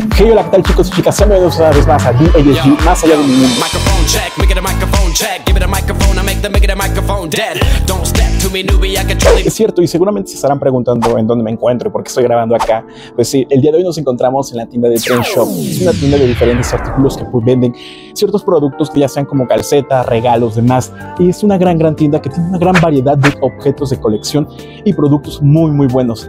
Hey, hola, ¿qué tal, chicos y chicas? Sean bienvenidos una vez más a DASG, más allá de mi mundo. Es cierto, y seguramente se estarán preguntando en dónde me encuentro y por qué estoy grabando acá. Pues sí, el día de hoy nos encontramos en la tienda de Trend Shop. Es una tienda de diferentes artículos que venden ciertos productos que ya sean como calcetas, regalos, demás. Y es una gran tienda que tiene una gran variedad de objetos de colección y productos muy buenos.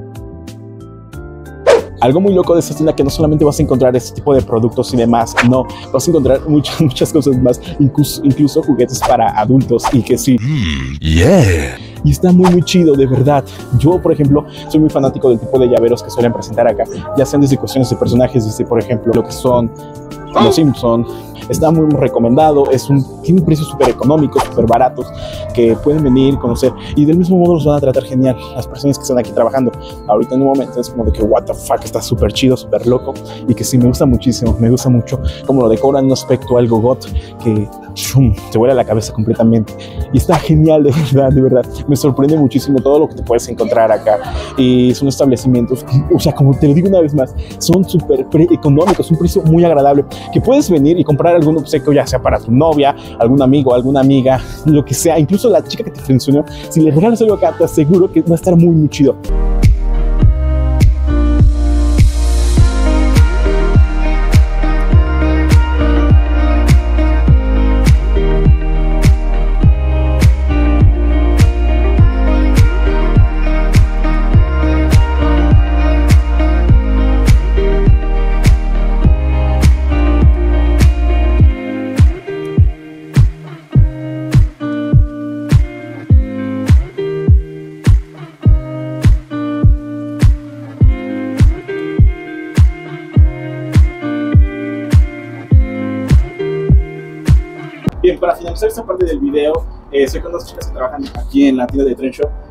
Algo muy loco de esta tienda que no solamente vas a encontrar este tipo de productos y demás, no, vas a encontrar muchas cosas más, incluso juguetes para adultos y que sí. Y está muy chido, de verdad. Yo, por ejemplo, soy muy fanático del tipo de llaveros que suelen presentar acá, ya sean desde cuestiones de personajes, desde, por ejemplo, lo que son los Simpsons. Está muy recomendado, tiene un precio súper económico, súper baratos, que pueden venir, conocer, y del mismo modo los van a tratar genial las personas que están aquí trabajando. Ahorita en un momento es como de que what the fuck, está súper chido, súper loco, y que sí, me gusta muchísimo, me gusta mucho cómo lo decoran, un aspecto algo goth, que te vuela la cabeza completamente, y está genial, de verdad, me sorprende muchísimo todo lo que te puedes encontrar acá, y son establecimientos, o sea, como te lo digo una vez más, son súper económicos, un precio muy agradable, que puedes venir y comprar algún obsequio, ya sea para tu novia, algún amigo, alguna amiga, lo que sea, incluso la chica que te funcionó. Si le regalas algo acá, te aseguro que va a estar muy chido. Bien, para finalizar esta parte del video, soy con dos chicas que trabajan aquí en la tienda de Trend Shop